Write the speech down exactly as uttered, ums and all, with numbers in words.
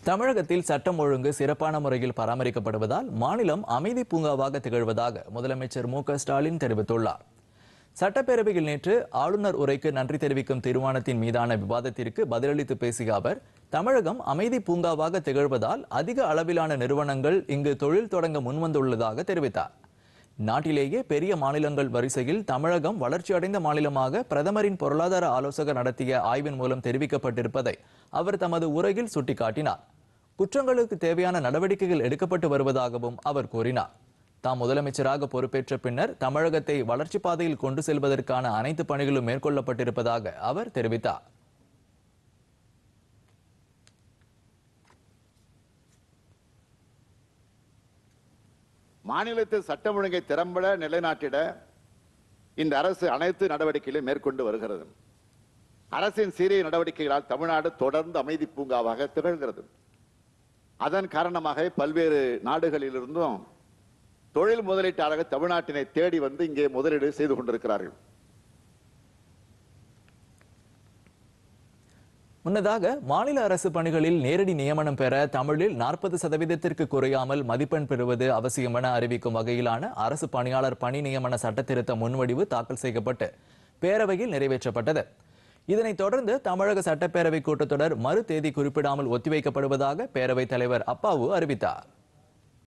தமிழகத்தில் சட்டம் ஒழுங்கு சிறப்பான முறையில் பராமரிக்கப்படுவதால் மாநிலம் அமைதி பூங்காவாக திகழ்வதாக முதலமைச்சர் மு க ஸ்டாலின் தெரிவித்துள்ளார். சட்டப்பேரவையில் நேற்று ஆளுநர் உரைக்கு நன்றி தெரிவிக்கும் தீர்மானத்தின் மீதான விவாதத்திற்கு பதிலளித்து பேசிய அவர், தமிழகம் அமைதி பூங்காவாக திகழ்வதால் அதிக அளவிலான நிறுவனங்கள் இங்கு தொழில் தொடங்க முன்வந்துள்ளதாக தெரிவித்தார். நாட்டிலேயே பெரிய மாநிலங்கள் வரிசையில் தமிழகம் வளர்ச்சியடைந்த மாநிலமாக பிரதமரின் பொருளாதார ஆலோசகர் நடத்திய ஆய்வின் மூலம் தெரிவிக்கப்பட்டிருப்பதை அவர் தமது உரையில் சுட்டிக்காட்டினார். குற்றங்களுக்கு தேவையான நடவடிக்கைகள் எடுக்கப்பட்டு வருவதாகவும் அவர் கூறினார். தாம் முதலமைச்சராக பொறுப்பேற்ற பின்னர் தமிழகத்தை வளர்ச்சி பாதையில் கொண்டு செல்வதற்கான அனைத்து பணிகளும் மேற்கொள்ளப்பட்டிருப்பதாக அவர் தெரிவித்தார். மாநிலத்தில் சட்டம் ஒழுங்கை திறம்பட நிலைநாட்டிட இந்த அரசு அனைத்து நடவடிக்கைகளையும் மேற்கொண்டு வருகிறது. அரசின் சீரிய நடவடிக்கைகளால் தமிழ்நாடு தொடர்ந்து அமைதி பூங்காவாக திகழ்கிறது. அதன் காரணமாக பல்வேறு நாடுகளிலிருந்தும் தொழில் முதலீட்டாளர்கள் தமிழ்நாட்டினை தேடி வந்து இங்கே முதலீடு செய்து கொண்டிருக்கிறார்கள். முன்னதாக மாநில அரசு பணிகளில் நேரடி நியமனம் பெற தமிழில் நாற்பது சதவீதத்திற்கு குறையாமல் மதிப்பெண் பெறுவது அவசியம் என அறிவிக்கும் வகையிலான அரசு பணியாளர் பணி நியமன சட்டத்திருத்த முன்வடிவு தாக்கல் செய்யப்பட்டு பேரவையில் நிறைவேற்றப்பட்டது. இதனைத் தொடர்ந்து தமிழக சட்டப்பேரவை கூட்டத்தொடர் மறு தேதி குறிப்பிடாமல் ஒத்திவைக்கப்படுவதாக பேரவைத் தலைவர் அப்பாவு அறிவித்தார்.